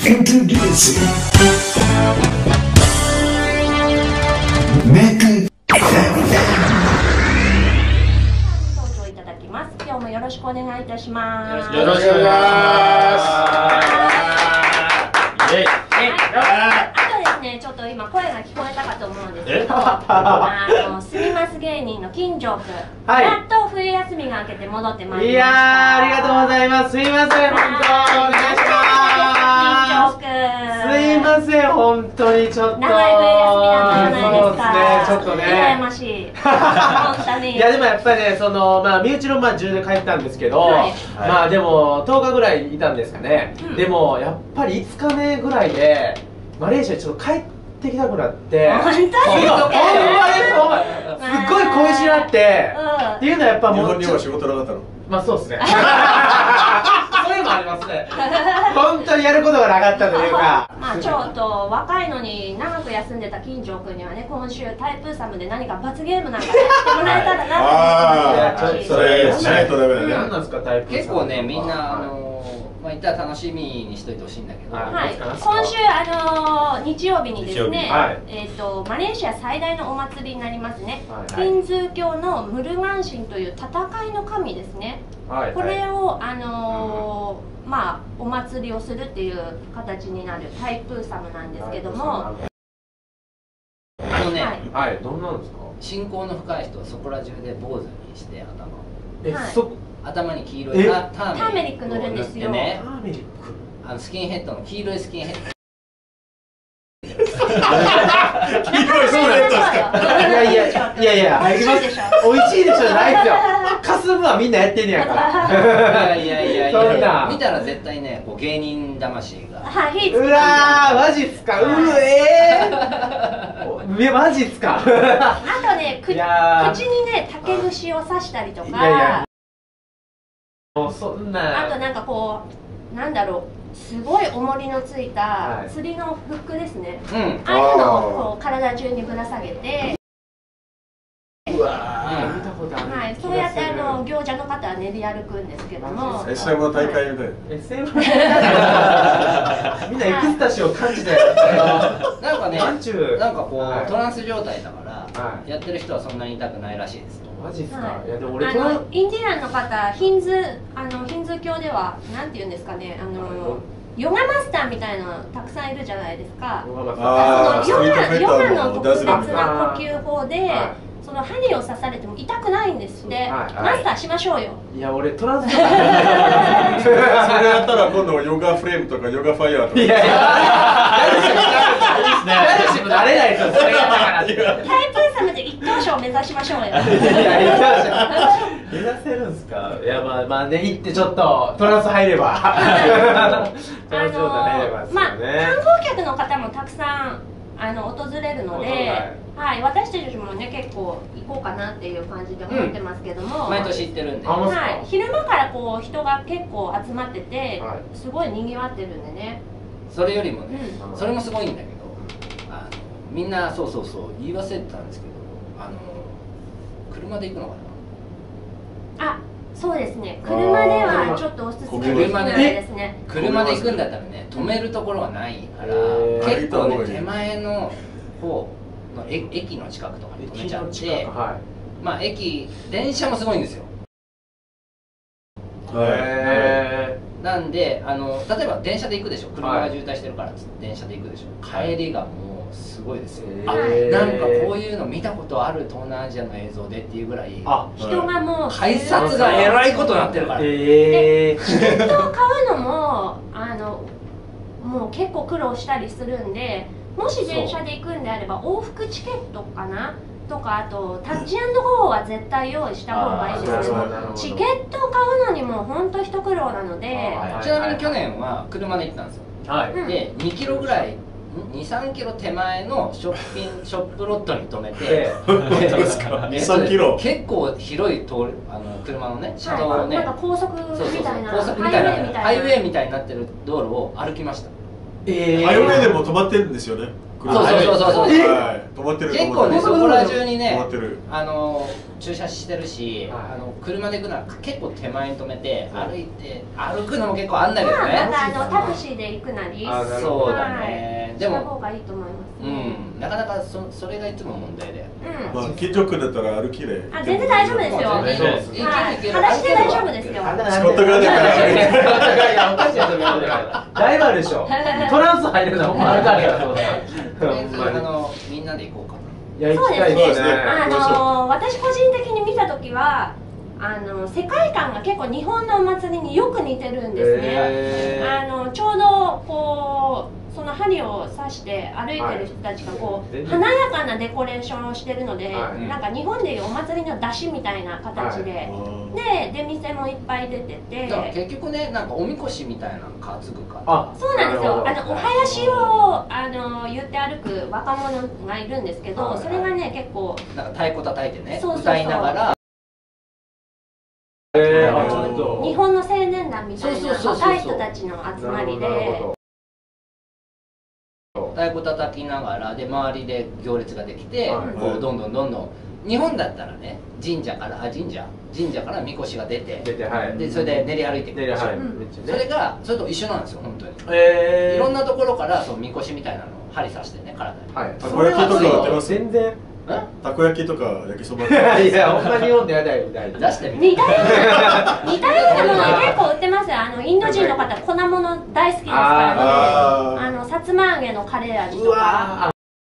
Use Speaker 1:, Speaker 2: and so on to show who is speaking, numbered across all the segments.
Speaker 1: Introducing Mac
Speaker 2: 登場いただきます。今日もよろしくお願いいたします。
Speaker 3: よろしくお願いします。イエイ。
Speaker 2: あとですね、ちょっと今声が聞こえたかと思うんですけど、住みます芸人の金城くん、やっと冬休みが明けて戻ってまいりました。
Speaker 3: いやー、ありがとうございます。すいません、本当お願いします。
Speaker 2: 金城くん。
Speaker 3: すいません、本当にちょっと。
Speaker 2: 長い冬休みだったじゃないですか。
Speaker 3: そうですね、ちょっとね。
Speaker 2: 羨ましい。本当に。
Speaker 3: いやでもやっぱりね、身内の10で帰ったんですけど、まあでも10日ぐらいいたんですかね。でもやっぱり5日目ぐらいでマレーシアにちょっと帰ってきたくなって。
Speaker 2: 本当に。
Speaker 3: すっごい恋しなって、っていうのはやっぱもう
Speaker 4: 日本には仕事なかったの？
Speaker 3: まあそうですね。そういうのもありますね。本当にやることがなかったというか。
Speaker 2: まあちょっと若いのに長く休んでた金城君にはね、今週タイプーサムで何か罰ゲームなんかやってもらえたらなと思って。
Speaker 4: それしないとダメだね。
Speaker 3: 何なんですかタイプーサム。
Speaker 5: 結構ね、みんなまあいったら楽しみにしといてほしいんだけど、
Speaker 2: はい、今週日曜日にですね、マレーシア最大のお祭りになりますね、ヒンズー教のムルマン神という戦いの神ですね。これをまあお祭りをするっていう形になるタイプーサムなんですけども、
Speaker 3: どんなんですか。
Speaker 5: 信仰の深い人はそこら中で坊主にして頭に黄色いターメリック塗るんですよね。スキンヘッドの黄色いスキンヘッド。
Speaker 4: 黄色いスキンヘッドですか。
Speaker 3: いや
Speaker 2: 美味しいでしょ。
Speaker 3: 美味しいでしょじゃないですよ。かすむはみんなやってんねやから。
Speaker 5: いや見たら絶対ね、こう芸人魂が。
Speaker 3: うわー、マジっすか。マジっすか。
Speaker 2: あとね、口にね竹串を刺したりとか。
Speaker 3: もうそんな。
Speaker 2: あとなんかこうなんだろう、すごい重りのついた釣りのフックですね。ああいうのをこう体中にぶら下げて。
Speaker 3: うわー、見たことある。
Speaker 2: はい、そうやって行者の方は練り歩くんですけども。
Speaker 4: SM の大会みたいな。
Speaker 3: SM みんなエクスタシーを感じて。
Speaker 5: なんかね、なんかこうトランス状態だからやってる人はそんなに痛くないらしいです。
Speaker 3: マジですか。いやでも俺
Speaker 2: インディアンの方、ヒンズー教ではなんて言うんですかね、ヨガマスターみたいなのたくさんいるじゃないですか。ヨガの特別な呼吸法で。その針を刺されても痛くないんですって。マスターしましょうよ。
Speaker 3: いや俺トランス。
Speaker 4: それやったら今度ヨガフレームとかヨガファイヤーとか。いや
Speaker 3: ダルシムなれないですよ。それがだから。
Speaker 2: タイプーサムで一等賞目指しましょうよ。
Speaker 3: 目指せるんですか。いやまあね、行ってちょっとトランス入れば。トランス状態入ればですよね。
Speaker 2: 観光客の方もたくさん訪れるので、はい、私たちもね結構行こうかなっていう感じで思ってますけども、
Speaker 5: 毎年行ってるんで、
Speaker 2: はい、昼間からこう人が結構集まってて、すごい賑わってるんでね。
Speaker 5: それよりもね、それもすごいんだけど、みんなそう言い忘れてたんですけど、車で行くのかな。
Speaker 2: あ、そうですね。車ではちょっとおすすめできないですね。
Speaker 5: 車で行くんだったらね、止めるところはないから、結構ね手前の方の駅の近くとかに止めちゃって、まあ電車もすごいんですよ。なんで例えば電車で行くでしょ。車が渋滞してるからっつって電車で行くでしょ。帰りがもうすごいですよ。なんかこういうの見たことある東南アジアの映像でっていうぐらい
Speaker 2: 人がもう
Speaker 5: 改札がえらいことになってるから。
Speaker 2: チケットを買うのももう結構苦労したりするんで、もし電車で行くんであれば往復チケットかなとか、あとタッチ&ゴーは絶対用意した方がいいですけど、チケットを買うのにも本当一苦労なので。
Speaker 5: ちなみに去年は車で行ったんですよ。で2キロぐらい23キロ手前のショップロットに止めて、
Speaker 4: 23キロ
Speaker 5: 結構広い車のね車道をね、
Speaker 2: なんか高速みたいな
Speaker 5: ハイウェイみたいになってる道路を歩きました。
Speaker 4: ハイウェイでも止まってるんですよね。
Speaker 5: そうそう。
Speaker 4: 止まってる。
Speaker 5: 結構ね、そこら中にね、駐車してるし、車で行くなら結構手前に止めて歩くのも結構あんだけどね。
Speaker 2: タクシーで行くなり。
Speaker 5: そうだね。
Speaker 2: でもした方がいいと思います。
Speaker 5: なかなかそれがいつも問題で。
Speaker 4: 近所区だったら歩きで。
Speaker 2: 全然大丈夫ですよ。裸足で大丈夫ですよ。
Speaker 4: 仕事がね。
Speaker 3: ライバルでしょ。トランス入るのもあるからやそうだ。
Speaker 5: とりあえずみんなで行こうかな。
Speaker 2: そうですね。私個人的に見た時は世界観が結構日本のお祭りによく似てるんですね。ちょうどこうその針を刺して歩いてる人たちがこう華やかなデコレーションをしてるので、なんか日本でいうお祭りの出汁みたいな形で、出店もいっぱい出てて、
Speaker 5: 結局ね、なんかおみこしみたいなの担ぐか。
Speaker 2: そうなんですよ。お囃子を言って歩く若者がいるんですけど、それがね結構
Speaker 5: なんか太鼓叩いてね、歌いながら。
Speaker 2: 日本の青年団みたいな若い人たちの集まりで。
Speaker 5: 太鼓叩きながらで周りで行列ができて、こうどんどん日本だったらね神社からみこしが出てでそれで練り歩いていくでしょ。それがそれと一緒なんですよ本当に。いろんなところからみこしみたいなのを針刺してね体に。
Speaker 4: たこ焼きとか売ってます。
Speaker 3: 全然。
Speaker 4: たこ焼きとか焼きそば。
Speaker 3: いやほんまに日本でやだよみたいな。
Speaker 5: 出してみて。
Speaker 2: 似たようなもの結構売ってますよ。インド人の方粉物大好きですからね。さつま揚げのカレー味とか。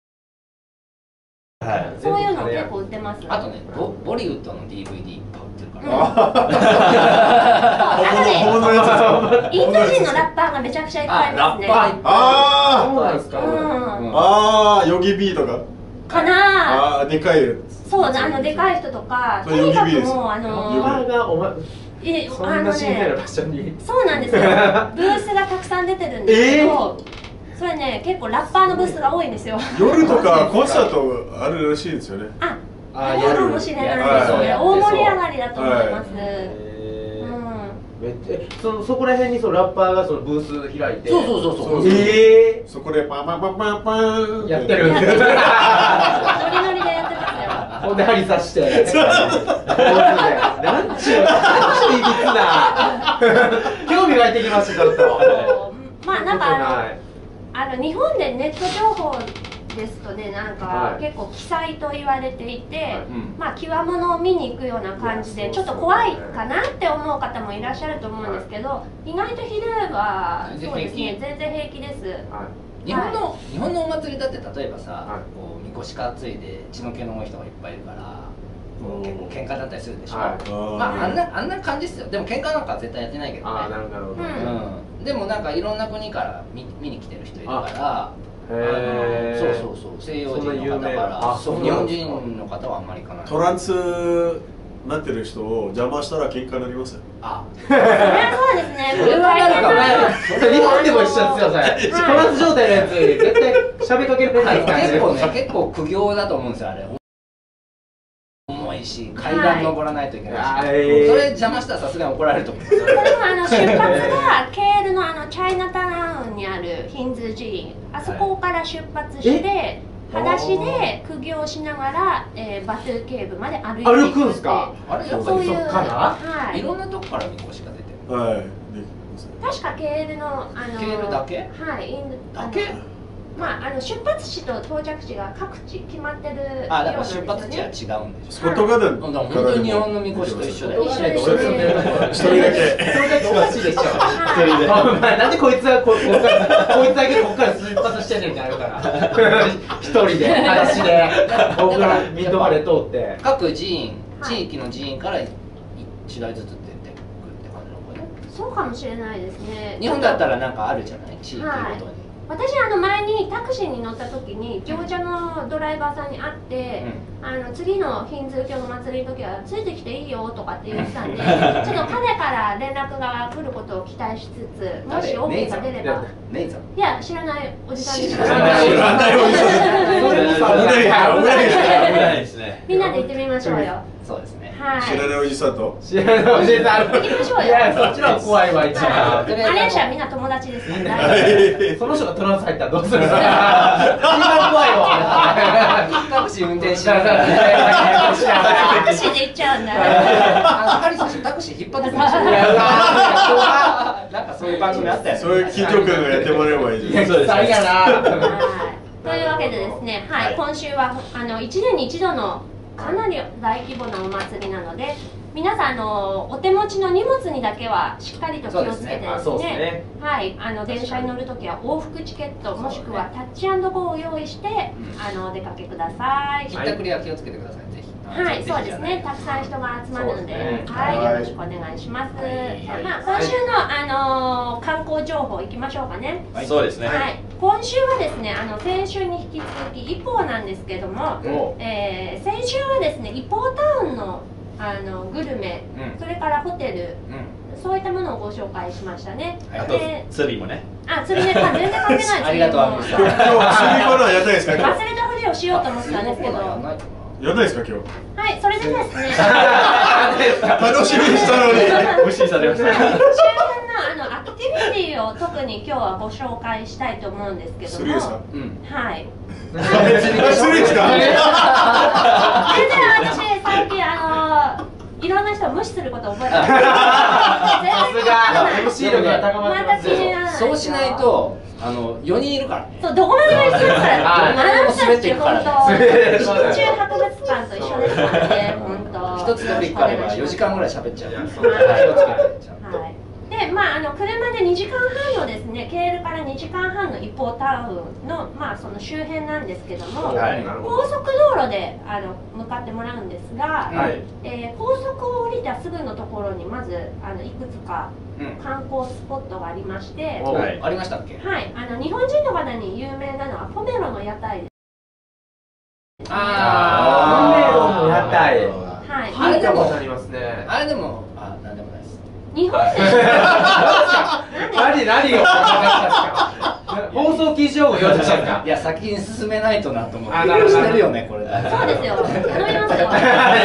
Speaker 2: そういうの結構売ってます。
Speaker 5: あとね、ボリウッドの DVD いっぱい売ってるから。
Speaker 2: インド人のラッパーがめちゃくちゃいっぱいいますね。
Speaker 3: そうなんです
Speaker 2: か。
Speaker 4: ヨギビーとか。
Speaker 2: かな。
Speaker 4: でかい。
Speaker 2: そうでかい人とか、とにかくもう
Speaker 3: そんな神聖な場所に。
Speaker 2: そうなんですよ。ブースがたくさん出てるんですけど。それね、結構ラッパーのブースが多いんですよ。
Speaker 4: 夜とかコンサートあるらしいですよね。
Speaker 2: あるかもしれないですね。大盛り上がりだと思います。
Speaker 3: そこら辺にラッパーがブース開いて。
Speaker 5: そう。
Speaker 4: そこでパンパンパンパンパン
Speaker 3: やってる。
Speaker 2: ノリノリでやってますよ。
Speaker 3: ほんで針刺して。なんちゅういびつな。興味湧いてきましたちょっと。
Speaker 2: まあなんか日本でネット情報ですとね、なんか結構奇祭と言われていて、まあ極物を見に行くような感じでちょっと怖いかなって思う方もいらっしゃると思うんですけど、意外と昼はそうですね、全然平気です。
Speaker 5: 日本のお祭りだって例えばさ、こうみこし担いで血の気の多い人がいっぱいいるから。結構喧嘩だったりするでしょ。まああんな感じですよ。でも喧嘩なんか絶対やってないけどね。
Speaker 3: なるほど。
Speaker 5: でもなんかいろんな国から見に来てる人いるから、そう西洋人の方から日本人の方はあんまり行かない。
Speaker 4: トランスなってる人を邪魔したら喧嘩になりますよ。
Speaker 2: それはそうですね。
Speaker 3: それはなんか日本でも一緒ですよ。それトランス状態のやつ絶対喋りかけるない感じ。
Speaker 5: 結構苦行だと思うんですよあれ。重いし階段登らないといけないし、それ邪魔したらさすがに怒られると思うんですよ。
Speaker 2: でも出発がケールのチャイナタウンにあるヒンズー寺院、あそこから出発して裸足で苦行しながらバトゥーケーブまで歩いて
Speaker 3: 歩くんですか。
Speaker 2: そういう
Speaker 5: いろんなとこからみこしが出てる。
Speaker 2: 確かケールの
Speaker 5: ケールだけ？
Speaker 2: はい、
Speaker 5: だけ？
Speaker 2: まあ出発地と到着地が各地決まってるよう
Speaker 5: だから出発地は違うんでしょ。
Speaker 4: スポットガーデン。
Speaker 5: 本当に日本のみこしと一緒だよ。
Speaker 2: 一緒ですね。
Speaker 4: 一人だけ
Speaker 3: おかしいでしょ。一人で。なんでこいつだけここから出発してんねんってなるから。一人で裸足で僕らミッドバレー通って。
Speaker 5: 各寺院地域の寺院から一台ずつ出てくるって感じなのかね。
Speaker 2: そうかもしれないですね。
Speaker 5: 日本だったらなんかあるじゃない地域ごとに。
Speaker 2: 私前にタクシーに乗った時に行者のドライバーさんに会って、次のヒンズー教の祭りの時はついてきていいよとかって言ってたんで、ちょっと彼から連絡が来ることを期待しつつ、もし OK が出れば。いや知らないおじさんです。
Speaker 4: 知らないおじさん。
Speaker 2: みんなで行ってみましょうよ。
Speaker 5: そうですね。
Speaker 4: 知らないおじさんと。
Speaker 3: 知らないおじさん。
Speaker 2: 行きましょうよ。
Speaker 3: いやそっちの怖いわ一番。
Speaker 2: マレーシアみんな友達ですから。
Speaker 3: その人がトランス入ったらどうする？一番
Speaker 5: タクシー運転しながら
Speaker 2: タクシーで行っちゃうんだ。
Speaker 5: ハリー選手タクシー引っ張ってくるんですよ。なんかそういう番組あったよね。
Speaker 4: そういう緊張感がやってもらえばいいじゃん。
Speaker 3: そうです。ありがな。
Speaker 2: というわけでですね、はい、今週は1年に一度のかなり大規模なお祭りなので、皆さんお手持ちの荷物にだけはしっかりと気をつけてですね、はい、電車に乗るときは往復チケットもしくはタッチ&ゴーを用意してお出かけください。
Speaker 5: ひったくりは気をつけてください、ぜひ。
Speaker 2: はい、そうですね。たくさん人が集まるので、はい、よろしくお願いします。まあ、今週の観光情報いきましょうかね。
Speaker 1: そうですね。
Speaker 2: はい、今週はですね、先週に引き続きイポーなんですけども、先週はですね、イポータウンのグルメ、それからホテル、そういったものをご紹介しましたね。
Speaker 1: あと釣りもね。
Speaker 2: 釣りね、全然関係ない。
Speaker 5: ありがとうございました。
Speaker 4: 今日釣りからやったんですか？
Speaker 2: 忘れたふりをしようと思ってたんですけど。
Speaker 4: やったんですか今日？
Speaker 2: はい、それでですね。
Speaker 4: 楽しみにしたのに。
Speaker 1: 無視されました。
Speaker 2: 周辺のアクティビティを特に今日はご紹介したいと思うんですけども。
Speaker 4: 釣りですか？
Speaker 2: はい。
Speaker 4: 釣りですか？
Speaker 2: 全然私最近いろんな人を無視することを覚えてます。
Speaker 3: さすが MC 力が高まってますよ。
Speaker 5: そうしないと4人いるからね。
Speaker 2: そう、どこまでも一緒ですから。あなたたち本当珍獣博物館と一緒ですからね。本当。
Speaker 5: 一つのトピックあれば4時間ぐらい喋っちゃう。
Speaker 2: で、まあ車で2時間半のですね、ケールから2時間半のイポータウンのその周辺なんですけども、高速道路で向かってもらうんですが、高速を降りたすぐのところにまずいくつか観光スポットがありまして、
Speaker 5: ありましたっけ？
Speaker 2: はい、日本人の方に有名なのはポメロの屋台です。
Speaker 3: ポメロの屋台。
Speaker 2: はい。
Speaker 3: あれでもありますね。
Speaker 5: あれでもなんでもないです。
Speaker 2: 日本で
Speaker 3: 何を放送禁止用語言われちゃった。
Speaker 5: いや、先に進めないとなと思ってしてるよね、これ。
Speaker 2: そうですよ。頼みますよ。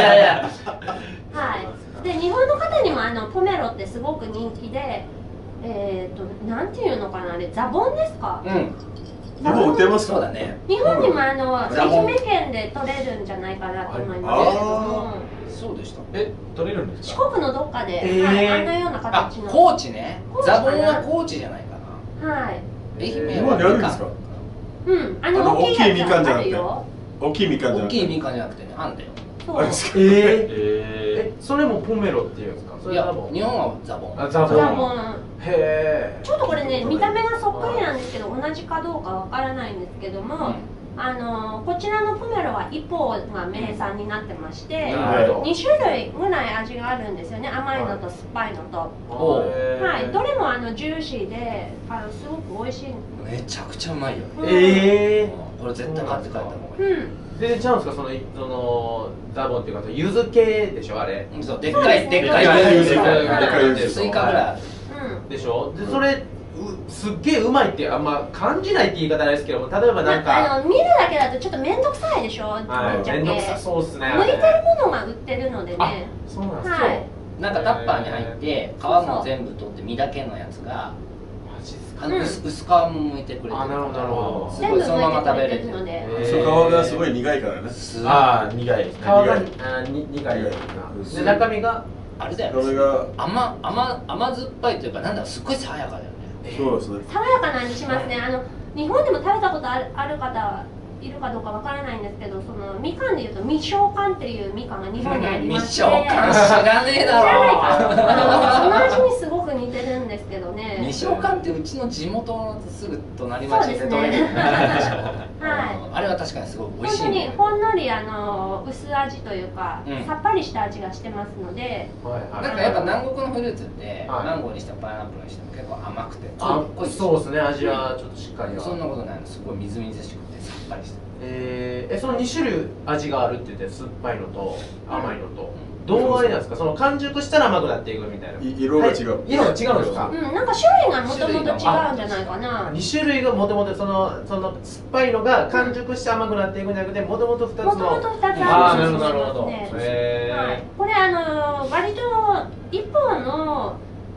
Speaker 2: はい。で、日本の方にもポメロってすごく人気で、なんていうのかな、あれザボンですか？
Speaker 4: ザボン売ってますか？
Speaker 5: そうだね。
Speaker 2: 日本にも愛媛県で取れるんじゃないかなと思いますけども。
Speaker 5: そうでした。
Speaker 1: 取れるんです
Speaker 2: か？四国のどっかで、あんなような形の。
Speaker 5: 高知ね。ザボンは高知じゃないかな。
Speaker 2: はい。
Speaker 5: 愛媛
Speaker 4: 日本にあるんですか？
Speaker 2: うん、大きいみかんじゃなくて。
Speaker 4: 大きいみかんじゃなくて。
Speaker 5: 大きいみかんじゃなくてね、あんだよ。
Speaker 2: そう。
Speaker 3: それもポメロっていうんですか？
Speaker 5: いや、日本はザボン。
Speaker 3: ザボン。
Speaker 2: へえ。ちょっとこれね、見た目がそっくりなんですけど、同じかどうかわからないんですけども。こちらのポメロはイポーが名産になってまして、2種類ぐらい味があるんですよね。甘いのと酸っぱいのと。はい、どれもジューシーですごく美味しい。
Speaker 5: めちゃくちゃうまいよ。これ絶対買って帰った方がいい。
Speaker 3: 全然違うんですか？そのザボンっていうか柚子系でしょあれ？
Speaker 5: そう、でっかい柚子。スイカぐらいある。
Speaker 3: でしょ？でそれすっげえうまいってあんま感じないって言い方ないですけども、例えばなんか
Speaker 2: 見るだけだとちょっと面倒くさいでしょ。
Speaker 3: 面倒くさそうっすね。
Speaker 2: 向いてるものが売ってるのでね。
Speaker 3: そうなんです
Speaker 2: か。
Speaker 5: なんかタッパーに入って皮も全部取って身だけのやつが薄皮も剥いてくれてる。
Speaker 3: なるほどなるほど。
Speaker 2: すごいそのまま食べれるので。
Speaker 4: 皮がすごい苦いからね。
Speaker 1: 苦い。
Speaker 3: 皮が苦い。で中身が
Speaker 5: あれだよ。甘酸っぱいというか、なんだろう、すっごい爽やかだよね。
Speaker 4: そうですね。
Speaker 2: 爽やかな味しますね。日本でも食べたことある方いるかどうかわからないんですけど、そのみかんでいうと未消柑っていうみかんが日本にありまして、
Speaker 5: 未消柑知らねえだろ。
Speaker 2: 知らないか。その味にすごく似てるんですけどね。
Speaker 5: 未消柑ってうちの地元のすぐ隣町で取れる。あれは確かにすごく美味しい。
Speaker 2: 本当にほんのり薄味というかさっぱりした味がしてますので。
Speaker 5: なんかやっぱ南国のフルーツってマンゴーにしてもパイナップルにしても結構甘くて濃い。
Speaker 3: そうですね、味はちょっとしっかり。
Speaker 5: そんなことないの、すごいみずみずしくてさっぱりしてる。
Speaker 3: その2種類味があるって言って、酸っぱいのと甘いのとどうあれなんですか？その完熟したら甘くなっていくみたいな。
Speaker 4: 色が違う。
Speaker 3: 色が違うんですか？
Speaker 2: なんか種類がもともと違うんじゃないかな。
Speaker 3: 2種類がもともとその酸っぱいのが完熟して甘くなっていくんじゃなくて、もともと2つの。もともと2つあるんですね。これ割と一方の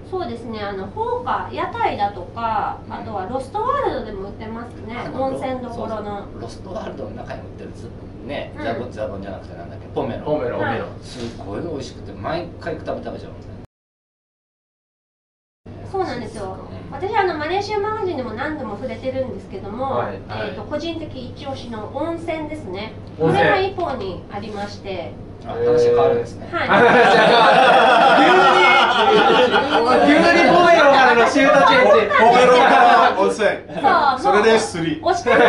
Speaker 2: そうですね、放火屋台だとか、あとはロストワールドでも売ってますね、温泉どころの。
Speaker 5: ロストワールドの中に売ってるね、ザボンじゃなくてなんだっけ、ポメロ。すごい美味しくて毎回食べちゃうんですね。
Speaker 2: そうなんですよ。私マレーシアマガジンでも何度も触れてるんですけども、個人的一押しの温泉ですね。これが一本にありまして。
Speaker 5: 話変わるんですね。
Speaker 3: 急にポメロからのシュートチェンジ。
Speaker 4: ポメロから温泉。それでスリー。
Speaker 2: 押してるから。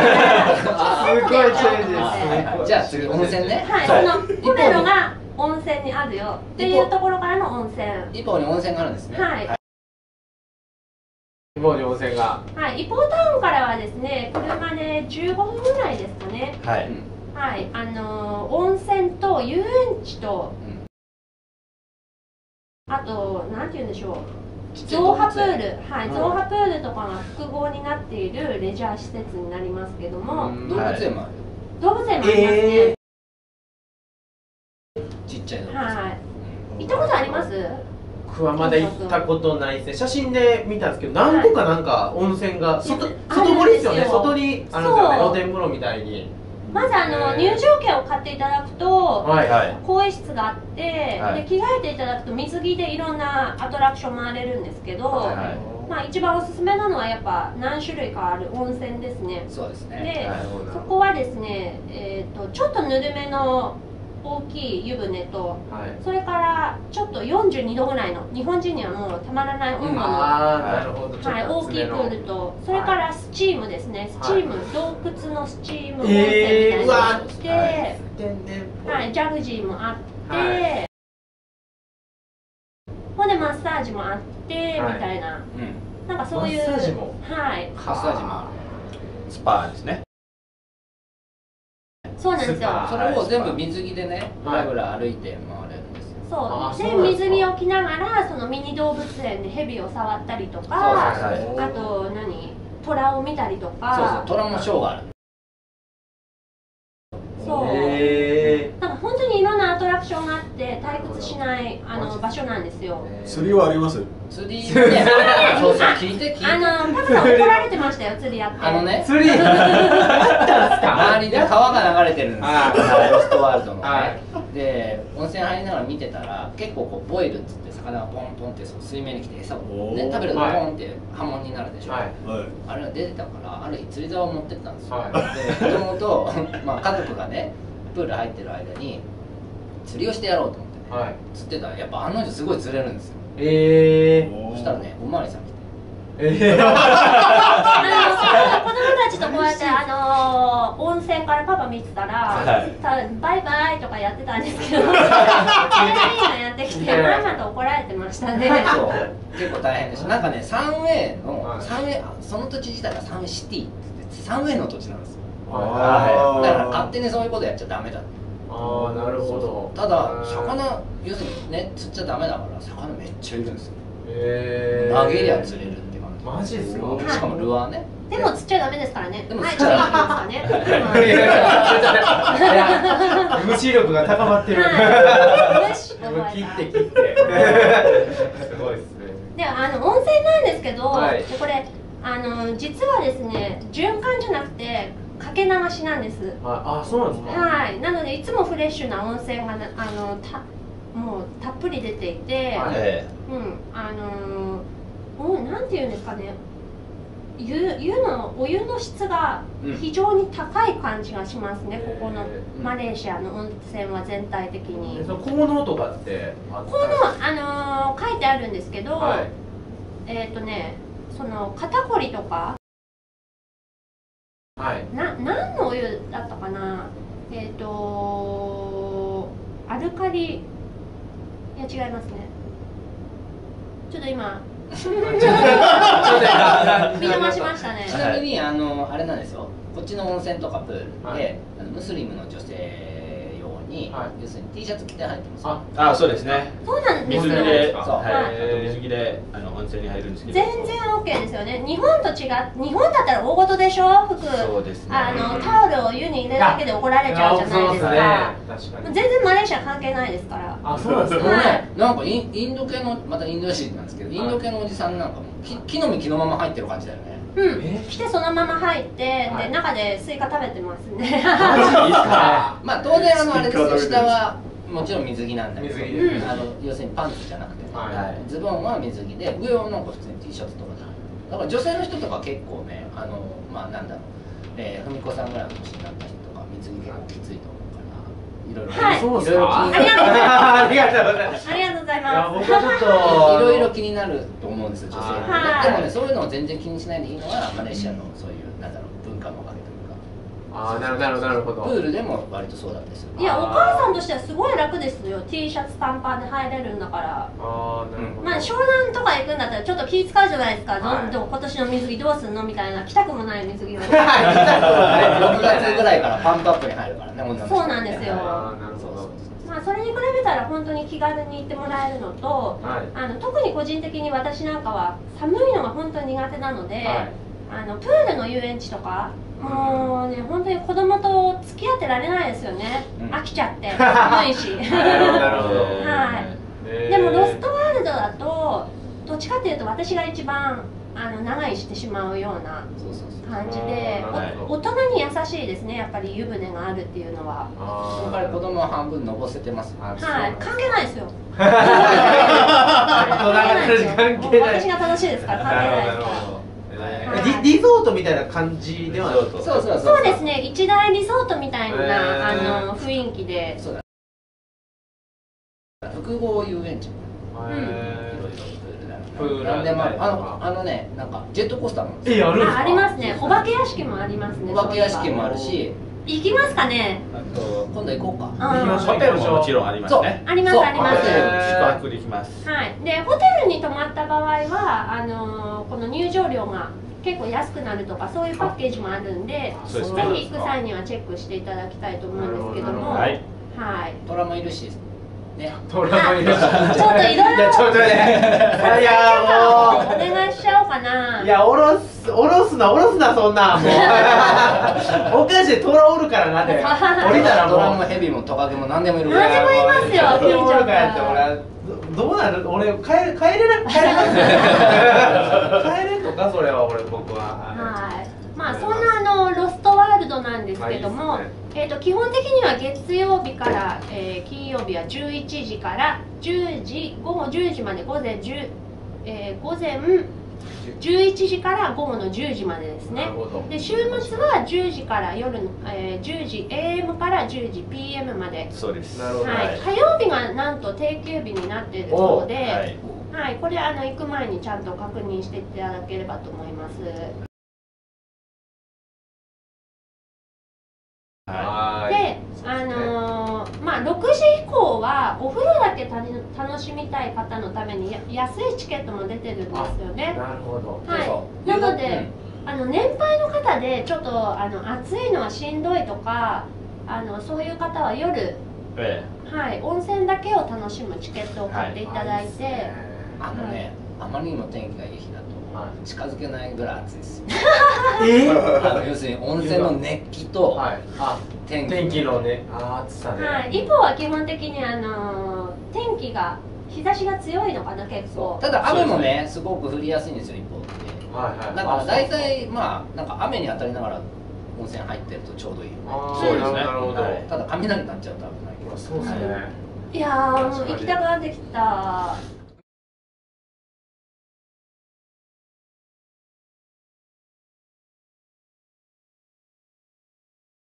Speaker 3: すごいチェンジです。
Speaker 5: じゃあ次温泉ね。
Speaker 2: はい、そのポメロが温泉にあるよっていうところからの温泉。
Speaker 5: 一方に温泉があるんですね。
Speaker 2: はい。
Speaker 3: 一方に温泉が。
Speaker 2: はい、一方タウンからはですね、車で15分ぐらいですかね。
Speaker 1: はい。
Speaker 2: はい、温泉と遊園地と、あと、なんて言うんでしょう、ゾウハプール、はい、ゾウハプールとかが複合になっているレジャー施設になりますけども、
Speaker 5: 動物園もある。
Speaker 2: 動物園もありますね。
Speaker 5: ちっちゃい動物園。
Speaker 2: はい。行ったことあります？
Speaker 3: 僕はまだ行ったことないですね。写真で見たんですけど、何個かなんか温泉が外堀ですよね。外にあるんですよね、露天風呂みたいに。
Speaker 2: まず入場券を買っていただくと、更衣室があって、で着替えていただくと水着でいろんなアトラクション回れるんですけど、まあ一番おすすめなのはやっぱ何種類かある温泉ですね。
Speaker 5: そうですね。
Speaker 2: で、そこはですね、ちょっとぬるめの大きい湯船と、それからちょっと42度ぐらいの日本人にはもうたまらない温度の、大きいプールと、それからスチームですね、スチーム、洞窟のスチーム温泉みたいなのがあって、ジャグジーもあって、ほんでマッサージもあってみたいな、なんかそういうマッサージも、
Speaker 5: マッサージもある。
Speaker 1: スパですね。
Speaker 2: そうなんですよ。
Speaker 5: それを全部水着でね、ぐらぐら歩いて回れるんですよ。
Speaker 2: そう。で水着を着ながらそのミニ動物園でヘビを触ったりとか、あと虎を見たりとか。
Speaker 5: そうそう、虎もショーがある。
Speaker 2: そう。なんか本当にいろんなアトラクションがあって退屈しない場所なんですよ。
Speaker 4: 釣りはあります？
Speaker 5: 釣りね、そうそう聞いて。
Speaker 2: パパさん怒られてましたよ、釣りやって。
Speaker 3: 釣りあったんですか？
Speaker 5: 周りで川が流れてるんですよ、ロストワールドのね。で温泉入りながら見てたら結構こうボイルっつって魚がポンポンって水面に来て餌をね食べるとポンって波紋になるでしょ。あれが出てたからある日釣り竿を持ってったんですよ。で子供とまあ家族がねプール入ってる間に釣りをしてやろうと思ってね、釣ってたらやっぱ案の定すごい釣れるんですよ。そしたらねおまわりさん来て。
Speaker 2: 子供たちとこうやって温泉からパパ見てたら、バイバイとかやってたんですけど、いいのやってきてママと怒られてましたね。
Speaker 5: そう結構大変でした。なんかねサンウェイその土地自体がサンウェイシティって言ってサンウェイの土地なんですよ。だから勝手にそういうことやっちゃダメだ。
Speaker 3: なるほど。
Speaker 5: ただ魚要するにね釣っちゃダメだから魚めっちゃいるんですよ。投げりゃ釣れるって感じ。
Speaker 3: マジですか？
Speaker 5: しかもルアーね。
Speaker 2: でも釣っちゃダメですからね。
Speaker 5: でも釣っちゃダメですからね。
Speaker 3: 無視力が高まってる。切って。すごいですね。
Speaker 2: で温泉なんですけど、これ実はですね循環じゃなくてかけ流しなんです。
Speaker 3: そうなんですか。
Speaker 2: はい。なのでいつもフレッシュな温泉がもうたっぷり出ていて、なんていうんですかね、お湯の質が非常に高い感じがしますね。ここのマレーシアの温泉は全体的に。
Speaker 3: その効能とかって
Speaker 2: 効能書いてあるんですけど、その肩こりとか。何のお湯だったかな、アルカリ、いや違いますね、ちょっと今見逃しましたね。
Speaker 5: ちなみにあれなんですよ、こっちの温泉とかプールでムスリムの女性用に、要するに T シャツ着て入ってます。
Speaker 1: あ、そうですね。
Speaker 2: そうなんですよ。
Speaker 1: 水着で、水着で温泉に入るんですけど。
Speaker 2: 全然 OK ですよね。日本と違う、日本だったら大事でしょ、服。
Speaker 1: そうですね。
Speaker 2: タオルを湯に入れるだけで怒られちゃうじゃないですか。全然マレーシア関係ないですから。
Speaker 3: あ、そうなんですか。
Speaker 5: なんかインド系の、またインド人なんですけど、インド系のおじさんなんかも木の実木のまま入ってる感じだよね。
Speaker 2: うん、来てそのまま入って、で中でスイカ食べてますね。
Speaker 5: まあ当然あれですよ、下はもちろん水着なんだけど、要するにパンツじゃなくて、ズボンは水着で、上はなんか普通に T シャツとかだから女性の人とか結構ね、まあなんだろう、文子さんぐらいの年になった人とか水着結構きついと思うから、いろいろ、
Speaker 3: そうですか。
Speaker 2: ありがとうございます。ありがとうございます。
Speaker 3: 僕はちょっと
Speaker 5: いろいろ気になると思うんですよ、女性は。でもね、そういうのを全然気にしないでいいのはマレーシアのそういうなんだろう、文化のおかげというか。
Speaker 3: ああ、なるほど。
Speaker 5: プールでも割とそうなんですよ。
Speaker 2: いや、お母さんとしてはすごい楽ですよ。 T シャツ短パンで入れるんだから。まあ湘南とか行くんだったらちょっと気使うじゃないですか。今年の水着どうすんのみたいな、着たくもない水着を6
Speaker 5: 月ぐらいからパンプアップに入るからね、女の人。
Speaker 2: そうなんですよ。まあそれに比べたら本当に気軽に行ってもらえるのと、特に個人的に私なんかは寒いのが本当に苦手なので、プールの遊園地とかもうね、本当に子供と付き合ってられないですよね。飽きちゃって寒いし。はい。でもロストワールドだとどっちかっていうと私が一番長居してしまうような感じで、大人に優しいですね。やっぱり湯船があるっていうのは。
Speaker 5: やっぱり子供は半分のぼせてます。
Speaker 2: はい、関係ないですよ。私が楽しいですから関係ないですから。
Speaker 3: リゾートみたいな感じでは。
Speaker 2: そうですね。一大リゾートみたいな雰囲気で。
Speaker 5: 複合遊園地も。なんでもね、なんかジェットコースターも
Speaker 2: ありますね。お化け屋敷もありますね。
Speaker 5: お化け屋敷もあるし。
Speaker 2: 行きますかね。
Speaker 5: 今度行こうか。
Speaker 1: ホテルももちろんありますね。
Speaker 2: ありますあります。
Speaker 1: 宿泊できます。
Speaker 2: はい。でホテルに泊まった場合はこの入場料が結構安くなるとかそういうパッケージもあるんで、ぜひ行く際にはチェックしていただきたいと思うんですけども。はい。
Speaker 5: 虎もいるし。
Speaker 3: トラもいるし、
Speaker 2: ちょっといろいろ
Speaker 3: ちょっとね、いやもう
Speaker 2: お願いしちゃおうかな。
Speaker 3: いや、おろすなそんなんもうおかしい、トラおるからなって降りたらもう
Speaker 5: トラもヘビもトカゲも何でもいる。
Speaker 2: 何でもいますよ。ピーちゃん
Speaker 3: ってどうなる？俺帰れます帰れんのかそれは僕は。
Speaker 2: はい。まあそんなロストワールドなんですけども、基本的には月曜日から、金曜日は11時から10時午後10時まで午前11時から午後の10時までですね。で週末は10時から夜の、10時 AM から10時 PM まで。
Speaker 1: そうです。
Speaker 2: はい。火曜日がなんと定休日になっているそうで、はい。これ行く前にちゃんと確認していただければと思います。で、まあ6時以降はお風呂だけ楽しみたい方のために安いチケットも出てるんですよね。
Speaker 3: なるほど。
Speaker 2: はい。なので年配の方でちょっと暑いのはしんどいとかそういう方は夜、はい、温泉だけを楽しむチケットを買っていただいて、
Speaker 5: あまりにも天気がいい日だと近づけないぐらい暑いですよ。要するに温泉の熱気と
Speaker 3: 天気のね、暑さで。
Speaker 2: はい。一方は基本的に天気が日差しが強いのかな結構。
Speaker 5: ただ雨もねすごく降りやすいんですよ一方って。だから大体まあなんか雨に当たりながら温泉入ってるとちょうどいいよね。
Speaker 1: そうですね。
Speaker 5: ただ雷になっちゃうと危ないけど。
Speaker 3: そうですね。
Speaker 2: いやー、もう行きたくなってきた。